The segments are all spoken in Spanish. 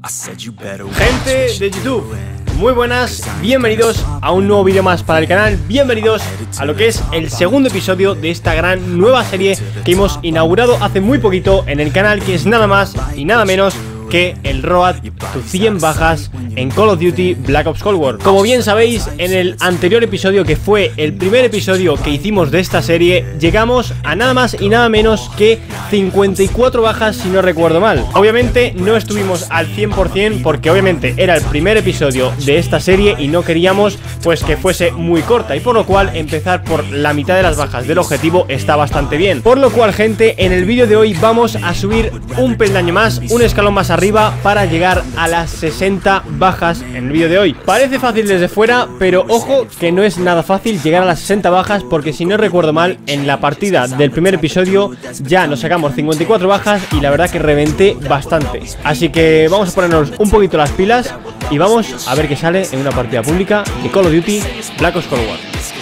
Gente de YouTube, muy buenas, bienvenidos a un nuevo vídeo más para el canal. Bienvenidos a lo que es el segundo episodio de esta gran nueva serie que hemos inaugurado hace muy poquito en el canal, que es nada más y nada menos que el Road to 100 bajas en Call of Duty Black Ops Cold War. Como bien sabéis, en el anterior episodio, que fue el primer episodio que hicimos de esta serie, llegamos a nada más y nada menos que 54 bajas, si no recuerdo mal. Obviamente no estuvimos al 100% porque obviamente era el primer episodio de esta serie y no queríamos pues que fuese muy corta, y por lo cual empezar por la mitad de las bajas del objetivo está bastante bien. Por lo cual, gente, en el vídeo de hoy vamos a subir un peldaño más, un escalón más arriba, para llegar a las 60 bajas en el vídeo de hoy. Parece fácil desde fuera, pero ojo que no es nada fácil llegar a las 60 bajas, porque si no recuerdo mal, en la partida del primer episodio ya nos sacamos 54 bajas y la verdad que reventé bastante. Así que vamos a ponernos un poquito las pilas y vamos a ver qué sale en una partida pública de Call of Duty Black Ops Cold War.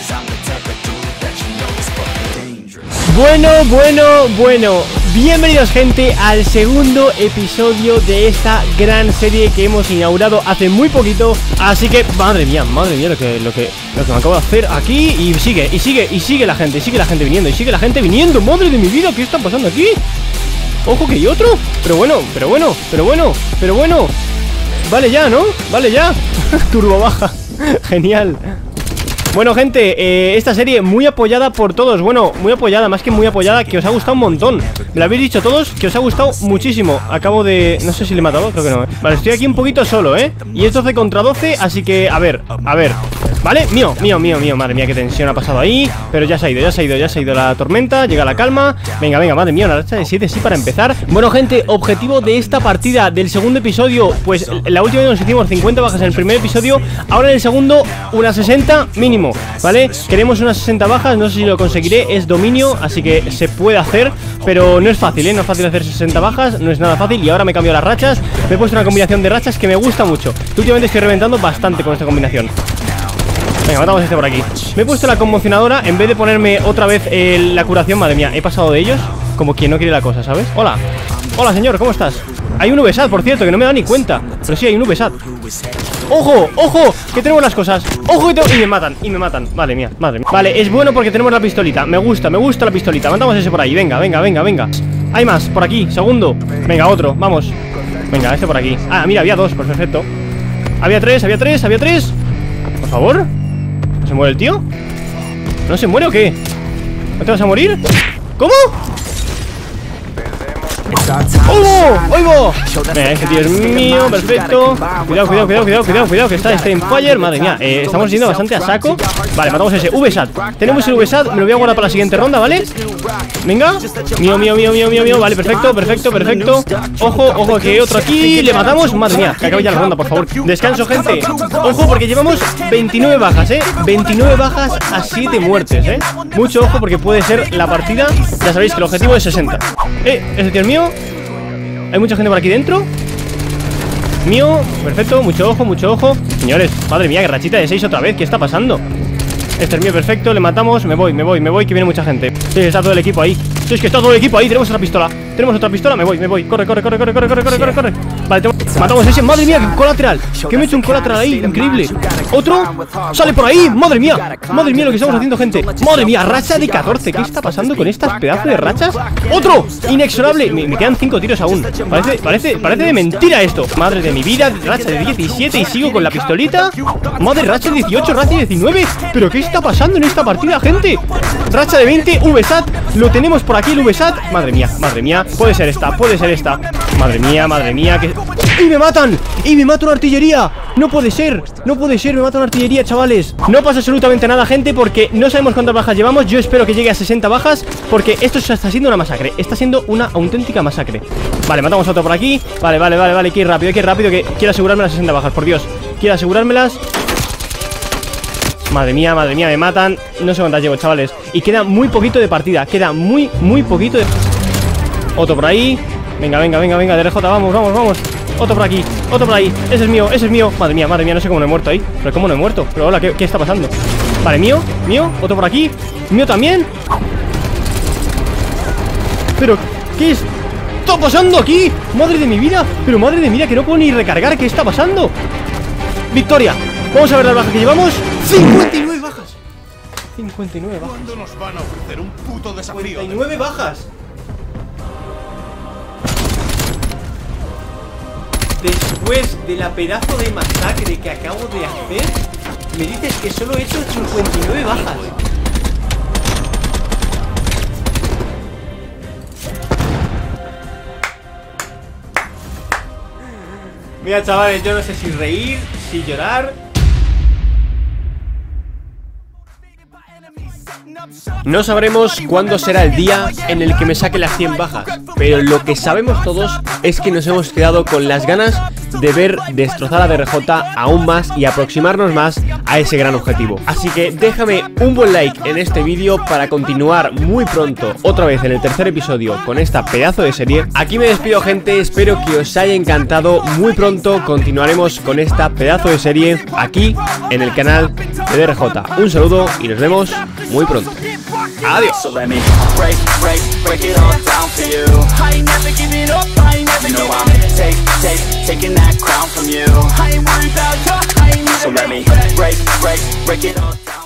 Bueno, bienvenidos, gente, al segundo episodio de esta gran serie que hemos inaugurado hace muy poquito. Así que, madre mía, lo que me acabo de hacer aquí. Y sigue la gente viniendo, madre de mi vida, ¿qué está pasando aquí? Ojo que hay otro, pero bueno. Vale ya, ¿no? Vale ya. Turbo baja, genial. Bueno, gente, esta serie muy apoyada por todos. Bueno, muy apoyada, más que muy apoyada, que os ha gustado un montón. Me lo habéis dicho todos, que os ha gustado muchísimo. Acabo de... no sé si le he matado, creo que no. Vale, estoy aquí un poquito solo, y es 12 contra 12, así que, a ver. Vale, mío, madre mía, qué tensión ha pasado ahí. Pero ya se ha ido la tormenta, llega la calma. Venga, madre mía, una racha de 7, sí, para empezar. Bueno, gente, objetivo de esta partida del segundo episodio, pues la última vez nos hicimos 50 bajas en el primer episodio. Ahora en el segundo, unas 60 mínimo, ¿vale? Queremos unas 60 bajas, no sé si lo conseguiré, es dominio, así que se puede hacer, pero no es fácil, no es fácil hacer 60 bajas, no es nada fácil. Y ahora me cambio las rachas, me he puesto una combinación de rachas que me gusta mucho. Últimamente estoy reventando bastante con esta combinación. Venga, matamos a este por aquí. Me he puesto la conmocionadora en vez de ponerme otra vez la curación. Madre mía, he pasado de ellos como quien no quiere la cosa, ¿sabes? Hola, señor, ¿cómo estás? Hay un VSAT, por cierto, que no me da ni cuenta. Pero sí, hay un VSAT. ¡Ojo! Que tenemos las cosas. ¡Ojo! Y me matan. Madre mía. Vale, es bueno porque tenemos la pistolita. Me gusta la pistolita. Matamos ese por ahí. Venga. Hay más, por aquí, segundo. Venga, otro, vamos. Venga, este por aquí. Ah, mira, había dos, pues perfecto. Había tres. Por favor. ¿No se muere el tío? ¿No se muere o qué? ¿No te vas a morir? ¿Cómo? ¡Oh! ¡Oigo! Venga, este tío es mío, perfecto. Cuidado, que está en fire. Madre mía, estamos yendo bastante a saco. Vale, matamos ese VSAT. Tenemos el VSAT, me lo voy a guardar para la siguiente ronda, ¿vale? Venga. Mío. Vale, perfecto. Ojo, que hay otro aquí. Le matamos. Madre mía, que acabe ya la ronda, por favor. Descanso, gente. Ojo, porque llevamos 29 bajas, 29 bajas a 7 muertes, Mucho ojo, porque puede ser la partida. Ya sabéis que el objetivo es 60. Ese tío es mío. Hay mucha gente por aquí dentro. Mío, perfecto, mucho ojo. Señores, madre mía, que rachita de 6 otra vez. ¿Qué está pasando? Este es mío, perfecto, le matamos. Me voy, que viene mucha gente. Sí, está todo el equipo ahí. Sí, es que está todo el equipo ahí. Tenemos otra pistola, me voy. Corre. Vale, matamos a ese. Madre mía, qué colateral. Que me he hecho un colateral ahí, increíble. Otro, sale por ahí. Madre mía, lo que estamos haciendo, gente. Madre mía, racha de 14. ¿Qué está pasando con estas pedazos de rachas? Otro, inexorable. Me quedan 5 tiros aún. Parece de mentira esto. Madre de mi vida, racha de 17 y sigo con la pistolita. Madre, racha de 18, racha de 19. ¿Pero qué está pasando en esta partida, gente? Racha de 20, VSAT. Lo tenemos por aquí, el VSAT. Madre mía, puede ser esta. Madre mía, que... ¡Y me matan! ¡Me mata una artillería! No puede ser, me mata una artillería, chavales. No pasa absolutamente nada, gente, porque no sabemos cuántas bajas llevamos. Yo espero que llegue a 60 bajas, porque esto está siendo una masacre. Está siendo una auténtica masacre. Vale, matamos a otro por aquí. Vale, hay que ir rápido, que quiero asegurarme las 60 bajas, por Dios. Quiero asegurármelas. Madre mía, me matan. No sé cuántas llevo, chavales. Y queda muy poquito de partida. Muy poquito de... Otro por ahí. Venga, DRJ, vamos. Otro por aquí, otro por ahí. Ese es mío. Madre mía, no sé cómo no he muerto ahí. Pero cómo no he muerto. Pero hola, ¿qué está pasando? Vale, mío. Otro por aquí. Mío también. Pero, ¿qué es? está pasando aquí? ¡Madre de mi vida! Pero madre de mi vida, que no puedo ni recargar. ¿Qué está pasando? ¡Victoria! Vamos a ver las bajas que llevamos. 59 bajas. 59 bajas. ¿Cuándo nos van a ofrecer un puto desafío? 59 bajas. Después de la pedazo de masacre que acabo de hacer, me dices que solo he hecho 59 bajas. Mira, chavales, yo no sé si reír, si llorar. No sabremos cuándo será el día en el que me saque las 100 bajas, pero lo que sabemos todos es que nos hemos quedado con las ganas de ver destrozar a DRJ aún más y aproximarnos más a ese gran objetivo. Así que déjame un buen like en este vídeo para continuar muy pronto, otra vez en el tercer episodio con esta pedazo de serie. Aquí me despido, gente, espero que os haya encantado. Muy pronto continuaremos con esta pedazo de serie aquí en el canal de DRJ. Un saludo y nos vemos muy pronto. Adiós. So let me break it all down for you. I ain't never giving up, I ain't never giving up. Taking that crown from you. I ain't worried about you, I ain't never. So let me break it all down.